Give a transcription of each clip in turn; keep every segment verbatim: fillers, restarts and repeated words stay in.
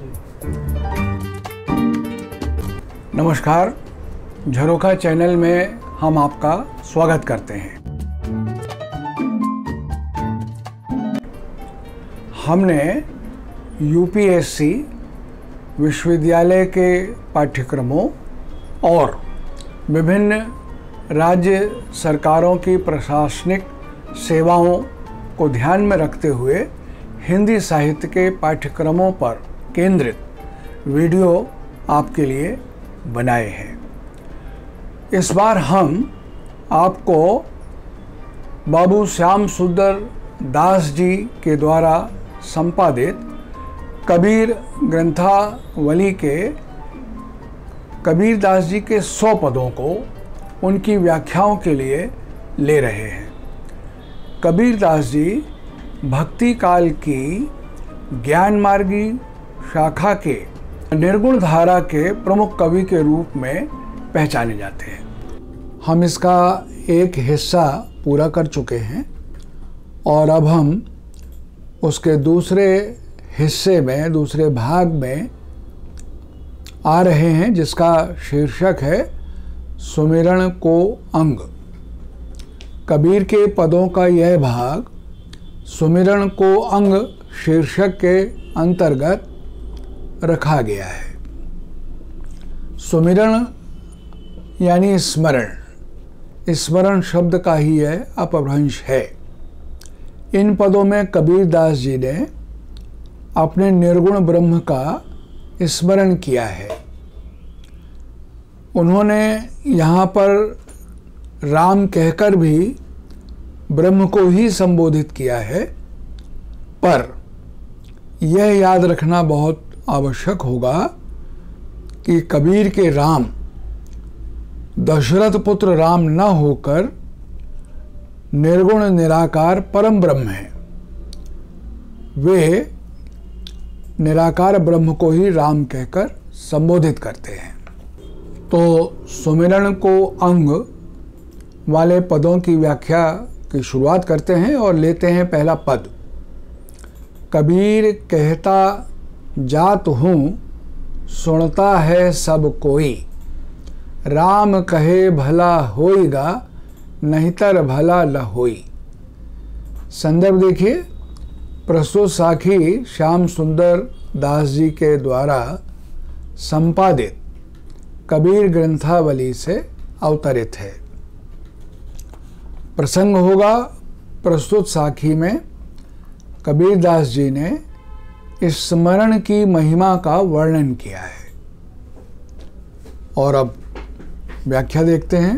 नमस्कार, झरोखा चैनल में हम आपका स्वागत करते हैं। हमने यूपीएससी विश्वविद्यालय के पाठ्यक्रमों और विभिन्न राज्य सरकारों की प्रशासनिक सेवाओं को ध्यान में रखते हुए हिंदी साहित्य के पाठ्यक्रमों पर केंद्रित वीडियो आपके लिए बनाए हैं। इस बार हम आपको बाबू श्याम सुंदर दास जी के द्वारा संपादित कबीर ग्रंथावली के कबीर दास जी के सौ पदों को उनकी व्याख्याओं के लिए ले रहे हैं। कबीर दास जी भक्ति काल की ज्ञान मार्गी शाखा के निर्गुण धारा के प्रमुख कवि के रूप में पहचाने जाते हैं। हम इसका एक हिस्सा पूरा कर चुके हैं और अब हम उसके दूसरे हिस्से में, दूसरे भाग में आ रहे हैं, जिसका शीर्षक है सुमिरन को अंग। कबीर के पदों का यह भाग सुमिरन को अंग शीर्षक के अंतर्गत रखा गया है। सुमिरन यानी स्मरण, स्मरण शब्द का ही यह अपभ्रंश है। इन पदों में कबीर दास जी ने अपने निर्गुण ब्रह्म का स्मरण किया है। उन्होंने यहाँ पर राम कहकर भी ब्रह्म को ही संबोधित किया है, पर यह याद रखना बहुत आवश्यक होगा कि कबीर के राम दशरथ पुत्र राम न होकर निर्गुण निराकार परम ब्रह्म है। वे निराकार ब्रह्म को ही राम कहकर संबोधित करते हैं। तो सुमिरन को अंग वाले पदों की व्याख्या की शुरुआत करते हैं और लेते हैं पहला पद। कबीर कहता जात हूँ, सुनता है सब कोई, राम कहे भला होएगा, नहींतर भला न होई। संदर्भ देखिए, प्रस्तुत साखी श्याम सुंदर दास जी के द्वारा संपादित कबीर ग्रंथावली से अवतरित है। प्रसंग होगा प्रस्तुत साखी में कबीर दास जी ने इस स्मरण की महिमा का वर्णन किया है। और अब व्याख्या देखते हैं।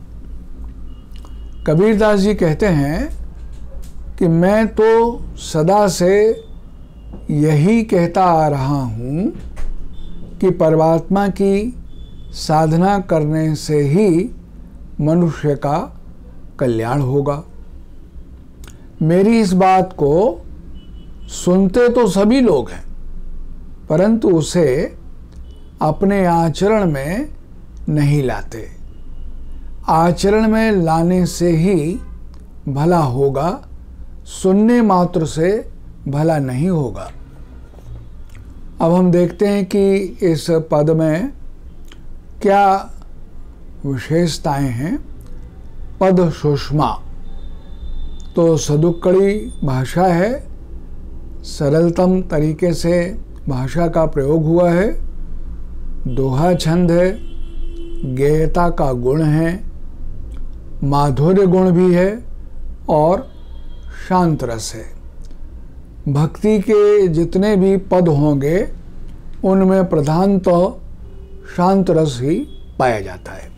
कबीर दास जी कहते हैं कि मैं तो सदा से यही कहता आ रहा हूँ कि परमात्मा की साधना करने से ही मनुष्य का कल्याण होगा। मेरी इस बात को सुनते तो सभी लोग हैं, परंतु उसे अपने आचरण में नहीं लाते। आचरण में लाने से ही भला होगा, सुनने मात्र से भला नहीं होगा। अब हम देखते हैं कि इस पद में क्या विशेषताएं हैं। पद सुषमा, तो सदुक्कड़ी भाषा है, सरलतम तरीके से भाषा का प्रयोग हुआ है। दोहा छंद है, गेयता का गुण है, माधुर्य गुण भी है और शांत रस है। भक्ति के जितने भी पद होंगे उनमें प्रधानतः तो शांत रस ही पाया जाता है।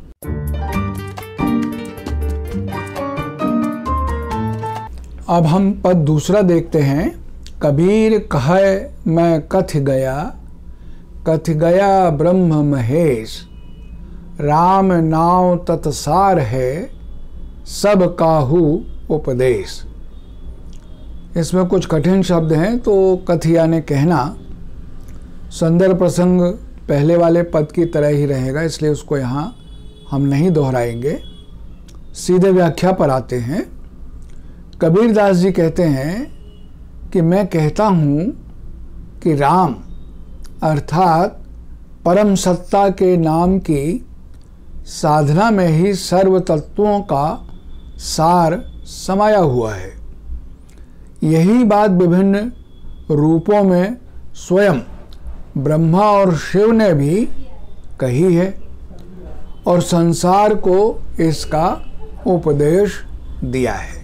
अब हम पद दूसरा देखते हैं। कबीर कहे मैं कथ गया, कथ गया ब्रह्म महेश, राम नाव तत्सार है, सब काहू उपदेश। इसमें कुछ कठिन शब्द हैं, तो कथ यानी कहना। संदर्भ प्रसंग पहले वाले पद की तरह ही रहेगा, इसलिए उसको यहाँ हम नहीं दोहराएंगे। सीधे व्याख्या पर आते हैं। कबीर दास जी कहते हैं कि मैं कहता हूँ कि राम अर्थात परम सत्ता के नाम की साधना में ही सर्व तत्वों का सार समाया हुआ है। यही बात विभिन्न रूपों में स्वयं ब्रह्मा और शिव ने भी कही है और संसार को इसका उपदेश दिया है।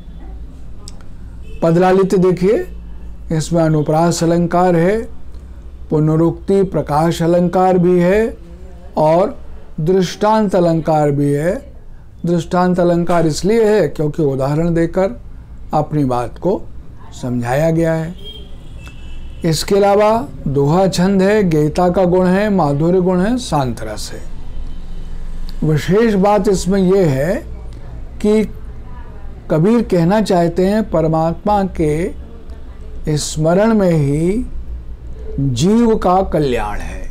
पदलालित्य देखिए, इसमें अनुप्रास अलंकार है, पुनरुक्ति प्रकाश अलंकार भी है और दृष्टांत अलंकार भी है। दृष्टांत अलंकार इसलिए है क्योंकि उदाहरण देकर अपनी बात को समझाया गया है। इसके अलावा दोहा छंद है, गीता का गुण है, माधुर्य गुण है, शांत रस है। विशेष बात इसमें यह है कि कबीर कहना चाहते हैं परमात्मा के स्मरण में ही जीव का कल्याण है।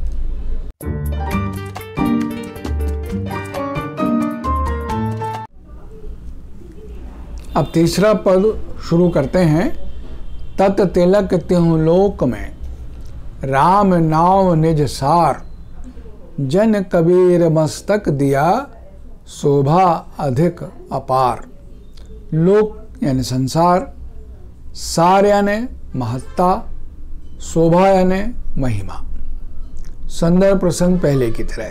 अब तीसरा पद शुरू करते हैं। तत तिलक त्यों लोक में राम नाव निज सार, जन कबीर मस्तक दिया शोभा अधिक अपार। लोक यानी संसार, सार यानी महत्ता, शोभा यानी महिमा। संदर्भ प्रसंग पहले की तरह।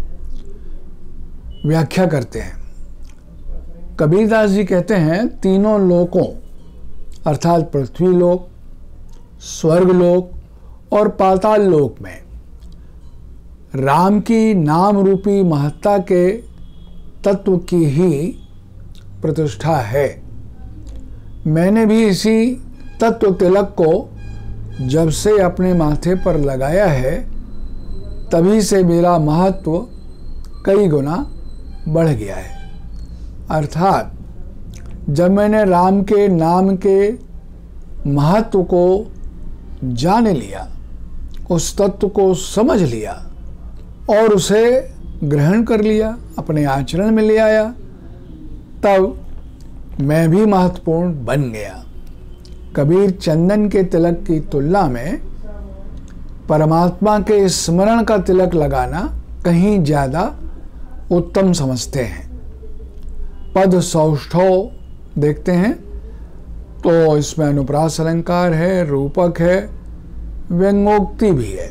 व्याख्या करते हैं। कबीरदास जी कहते हैं तीनों लोकों अर्थात पृथ्वी लोक, स्वर्ग लोक और पाताल लोक में राम की नाम रूपी महत्ता के तत्व की ही प्रतिष्ठा है। मैंने भी इसी तत्व तिलक को जब से अपने माथे पर लगाया है तभी से मेरा महत्व कई गुना बढ़ गया है। अर्थात जब मैंने राम के नाम के महत्व को जान लिया, उस तत्व को समझ लिया और उसे ग्रहण कर लिया, अपने आचरण में ले आया, तब मैं भी महत्वपूर्ण बन गया। कबीर चंदन के तिलक की तुलना में परमात्मा के स्मरण का तिलक लगाना कहीं ज़्यादा उत्तम समझते हैं। पद सौष्ठव देखते हैं तो इसमें अनुप्रास अलंकार है, रूपक है, व्यंग्योक्ति भी है।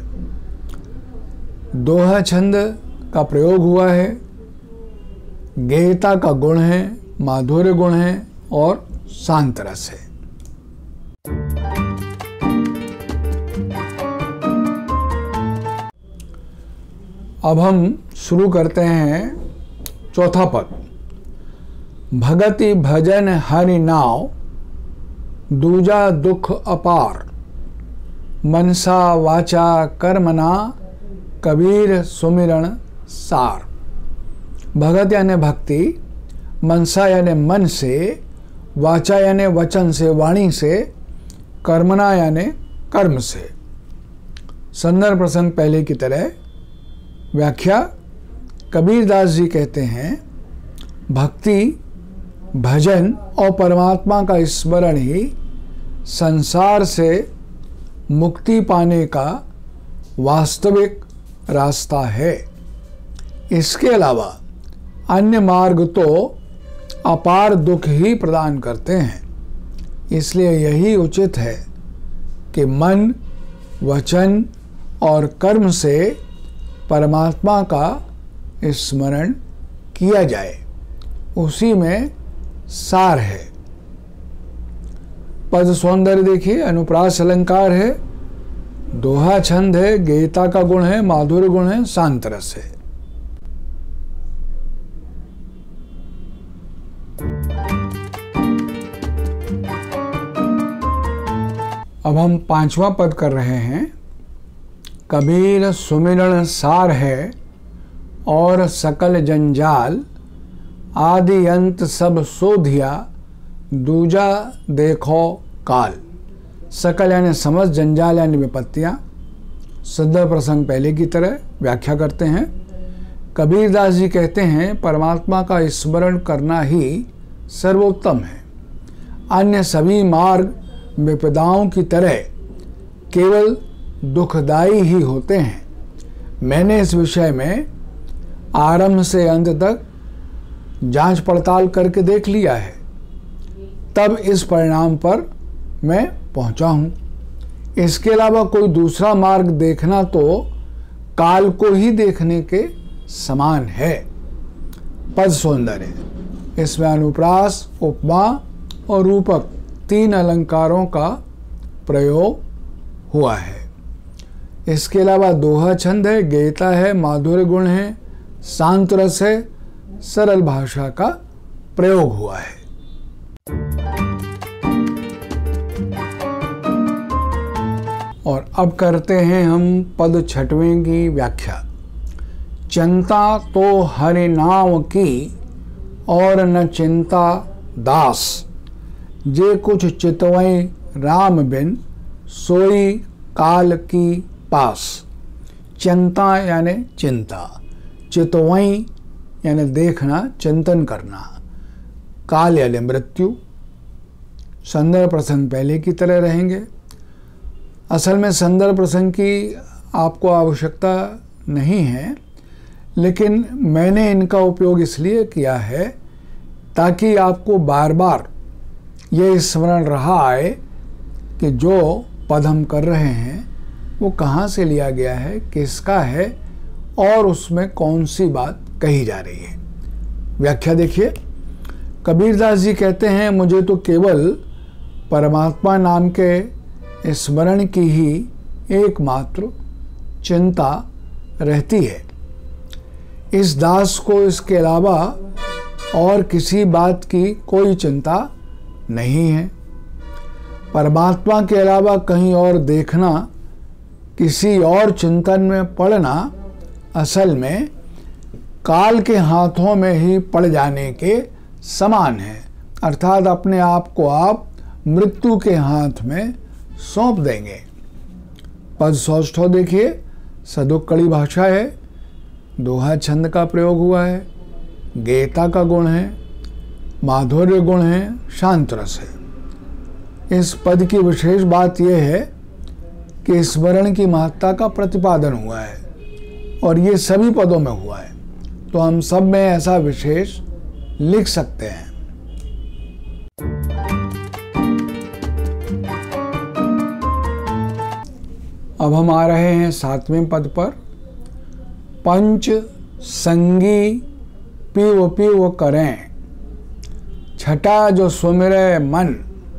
दोहा छंद का प्रयोग हुआ है, गेयता का गुण है, माधुर्य गुण है और शांत रस है। अब हम शुरू करते हैं चौथा पद। भगति भजन हरि नाव, दूजा दुख अपार, मनसा वाचा कर्मना, कबीर सुमिरन सार। भगत यानी भक्ति, मनसा यानी मन से, वाचा यानी वचन से, वाणी से, कर्मना यानी कर्म से। संदर्भ प्रसंग पहले की तरह। व्याख्या कबीरदास जी कहते हैं भक्ति, भजन और परमात्मा का स्मरण ही संसार से मुक्ति पाने का वास्तविक रास्ता है। इसके अलावा अन्य मार्ग तो अपार दुख ही प्रदान करते हैं। इसलिए यही उचित है कि मन, वचन और कर्म से परमात्मा का स्मरण किया जाए, उसी में सार है। पद सौंदर्य देखिए, अनुप्रास अलंकार है, दोहा छंद है, गेयता का गुण है, माधुर्य गुण है, शांत रस है। अब हम पांचवा पद कर रहे हैं। कबीर सुमिरन सार है और सकल जंजाल, आदि अंत सब सोधिया, दूजा देखो काल। सकल यानी समझ, जंजाल यानी विपत्तियाँ। सदर प्रसंग पहले की तरह। व्याख्या करते हैं। कबीरदास जी कहते हैं परमात्मा का स्मरण करना ही सर्वोत्तम है। अन्य सभी मार्ग विपदाओं की तरह केवल दुखदाई ही होते हैं। मैंने इस विषय में आरंभ से अंत तक जांच पड़ताल करके देख लिया है, तब इस परिणाम पर मैं पहुंचा हूं। इसके अलावा कोई दूसरा मार्ग देखना तो काल को ही देखने के समान है। पद सौंदर्य, इसमें अनुप्रास, उपमा और रूपक तीन अलंकारों का प्रयोग हुआ है। इसके अलावा दोहा छंद है, गेयता है, माधुर्य गुण है, शांत रस है, सरल भाषा का प्रयोग हुआ है। और अब करते हैं हम पद छठवें की व्याख्या। चिंता तो हरि नाम की और न चिंता दास, जे कुछ चितवई राम बिन सोई काल की पास। चिंता यानी चिंता, चितवई यानी देखना, चिंतन करना, काल यानी मृत्यु। संदर्भ प्रसंग पहले की तरह रहेंगे। असल में संदर्भ प्रसंग की आपको आवश्यकता नहीं है, लेकिन मैंने इनका उपयोग इसलिए किया है ताकि आपको बार बार ये स्मरण रहा आए कि जो पद हम कर रहे हैं वो कहाँ से लिया गया है, किसका है और उसमें कौन सी बात कही जा रही है। व्याख्या देखिए। कबीरदास जी कहते हैं, मुझे तो केवल परमात्मा नाम के स्मरण की ही एकमात्र चिंता रहती है। इस दास को इसके अलावा और किसी बात की कोई चिंता नहीं है। परमात्मा के अलावा कहीं और देखना, किसी और चिंतन में पड़ना असल में काल के हाथों में ही पड़ जाने के समान है। अर्थात अपने आप को आप मृत्यु के हाथ में सौंप देंगे। पद सौष्ठव देखिए, सदुक्कड़ी भाषा है, दोहा छंद का प्रयोग हुआ है, गेयता का गुण है, माधुर्य गुण है, शांत रस है। इस पद की विशेष बात यह है कि स्मरण की महत्ता का प्रतिपादन हुआ है और ये सभी पदों में हुआ है, तो हम सब में ऐसा विशेष लिख सकते हैं। अब हम आ रहे हैं सातवें पद पर। पंच संगी पीव पीव करें, छठा जो सुमिरे मन,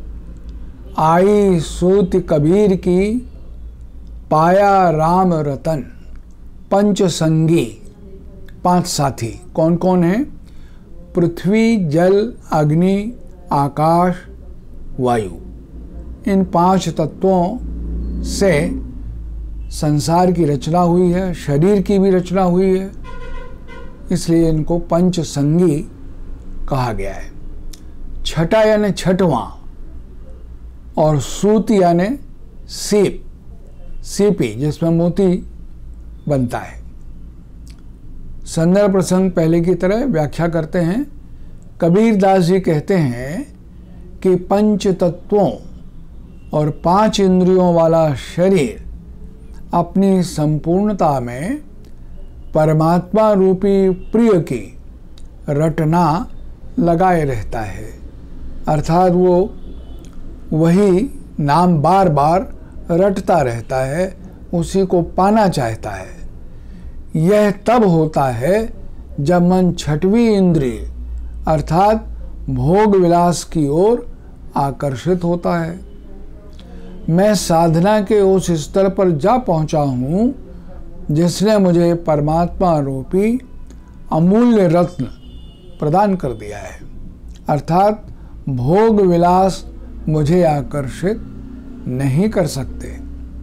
आई सूत कबीर की, पाया राम रतन। पंच संगी, पांच साथी कौन कौन हैं? पृथ्वी, जल, अग्नि, आकाश, वायु। इन पांच तत्वों से संसार की रचना हुई है, शरीर की भी रचना हुई है, इसलिए इनको पंच संगी कहा गया है। छठा यानी छठवां, और सूत यानी सीप, सीपी जिसमें मोती बनता है। संदर्भ प्रसंग पहले की तरह व्याख्या करते हैं। कबीरदास जी कहते हैं कि पंच तत्वों और पांच इंद्रियों वाला शरीर अपनी संपूर्णता में परमात्मा रूपी प्रिय की रटना लगाए रहता है। अर्थात वो वही नाम बार बार रटता रहता है, उसी को पाना चाहता है। यह तब होता है जब मन छठवीं इंद्रिय अर्थात भोग विलास की ओर आकर्षित होता है। मैं साधना के उस स्तर पर जा पहुंचा हूं जिसने मुझे परमात्मा रूपी अमूल्य रत्न प्रदान कर दिया है। अर्थात भोग विलास मुझे आकर्षित नहीं कर सकते।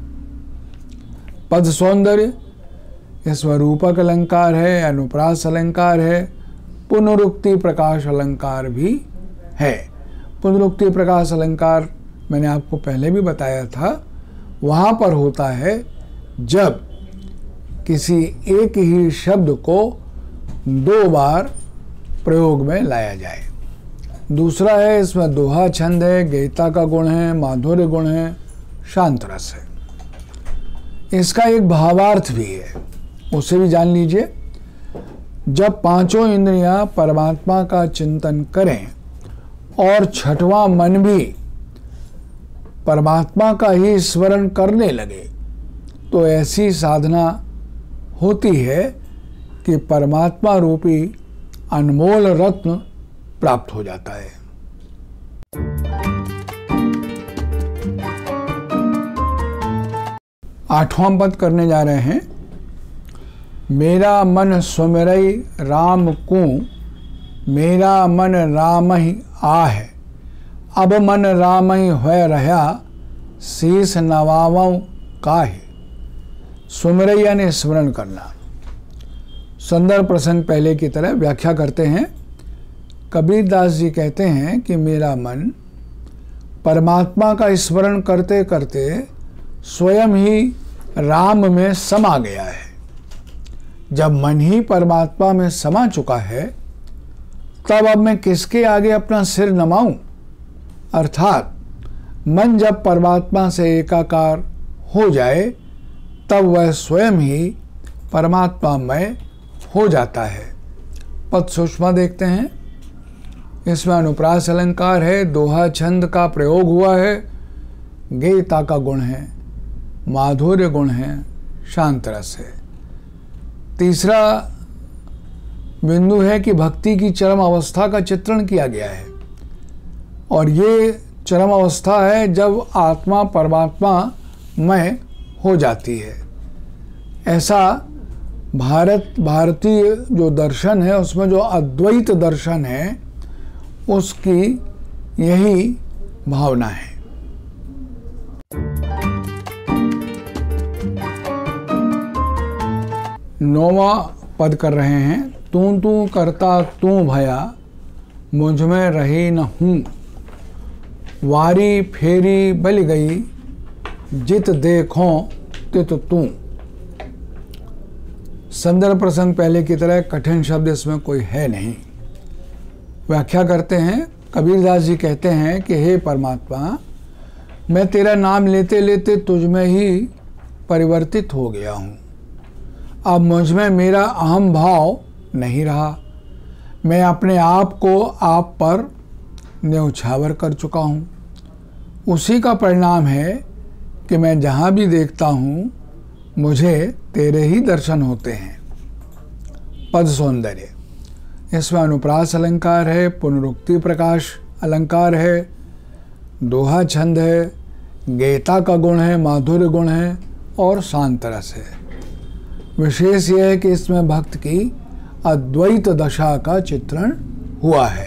पद सौंदर्य, इसमें रूपक अलंकार है, अनुप्रास अलंकार है, पुनरुक्ति प्रकाश अलंकार भी है। पुनरुक्ति प्रकाश अलंकार मैंने आपको पहले भी बताया था। वहाँ पर होता है जब किसी एक ही शब्द को दो बार प्रयोग में लाया जाए। दूसरा है, इसमें दोहा छंद है, गेयता का गुण है, माधुर्य गुण है, शांत रस है। इसका एक भावार्थ भी है, उसे भी जान लीजिए। जब पांचों इंद्रियां परमात्मा का चिंतन करें और छठवां मन भी परमात्मा का ही स्मरण करने लगे तो ऐसी साधना होती है कि परमात्मा रूपी अनमोल रत्न प्राप्त हो जाता है। आठवां पद करने जा रहे हैं। मेरा मन सुमिरई राम को, मेरा मन राम ही आह, अब मन राम ही होय रहा, शीस नवावं काहे। सुमिरई यानी स्मरण करना। संदर्भ प्रसंग पहले की तरह व्याख्या करते हैं। कबीर दास जी कहते हैं कि मेरा मन परमात्मा का स्मरण करते करते स्वयं ही राम में समा गया है। जब मन ही परमात्मा में समा चुका है तब अब मैं किसके आगे अपना सिर नमाऊं? अर्थात मन जब परमात्मा से एकाकार हो जाए तब वह स्वयं ही परमात्मामय हो जाता है। पद सूक्ष्म देखते हैं। इसमें अनुप्रास अलंकार है, दोहा छंद का प्रयोग हुआ है, गेयता का गुण है, माधुर्य गुण है, शांत रस है। तीसरा बिंदु है कि भक्ति की चरम अवस्था का चित्रण किया गया है और ये चरम अवस्था है जब आत्मा परमात्मा मय हो जाती है। ऐसा भारत भारतीय जो दर्शन है उसमें जो अद्वैत दर्शन है उसकी यही भावना है। नौवां पद कर रहे हैं। तू तू करता तू भया, मुझ में रही न हूँ, वारी फेरी बल गई, जित देखो तित तू। संदर्भ प्रसंग पहले की तरह कठिन शब्द इसमें कोई है नहीं। व्याख्या करते हैं। कबीरदास जी कहते हैं कि हे परमात्मा, मैं तेरा नाम लेते लेते तुझ में ही परिवर्तित हो गया हूँ। अब मुझ में मेरा अहम भाव नहीं रहा। मैं अपने आप को आप पर न्यौछावर कर चुका हूँ। उसी का परिणाम है कि मैं जहाँ भी देखता हूँ मुझे तेरे ही दर्शन होते हैं। पद सौंदर्य। इसमें अनुप्रास अलंकार है, पुनरुक्ति प्रकाश अलंकार है, दोहा छंद है, गेयता का गुण है, माधुर्य गुण है और शांत रस है। विशेष यह है कि इसमें भक्त की अद्वैत दशा का चित्रण हुआ है।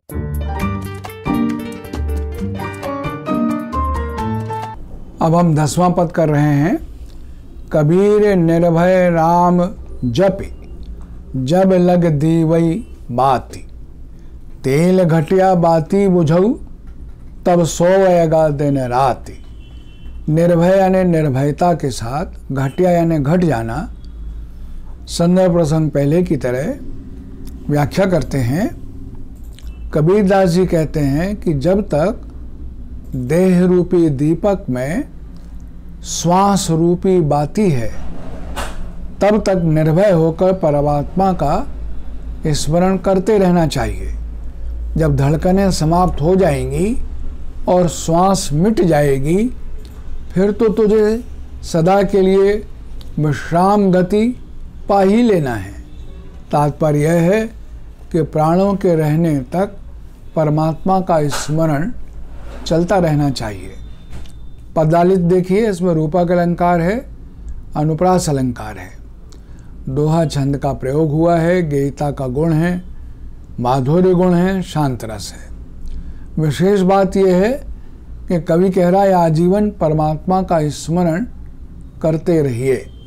अब हम दसवां पद कर रहे हैं। कबीर निर्भय राम जपि, जब लग दीवई बाती, तेल घटिया बाती बुझऊ, तब सोवयगा दिन राती। निर्भय यानी निर्भयता के साथ, घटिया यानी घट जाना। संदर्भ प्रसंग पहले की तरह व्याख्या करते हैं। कबीरदास जी कहते हैं कि जब तक देह रूपी दीपक में श्वास रूपी बाती है तब तक निर्भय होकर परमात्मा का स्मरण करते रहना चाहिए। जब धड़कनें समाप्त हो जाएंगी और श्वास मिट जाएगी फिर तो तुझे सदा के लिए विश्राम गति पा ही लेना है। तात्पर्य यह है कि प्राणों के रहने तक परमात्मा का स्मरण चलता रहना चाहिए। पदालित देखिए, इसमें रूपक अलंकार है, अनुप्रास अलंकार है, दोहा छंद का प्रयोग हुआ है, गेयता का गुण है, माधुर्य गुण है, शांत रस है। विशेष बात यह है कि कवि कह रहा है आजीवन परमात्मा का स्मरण करते रहिए।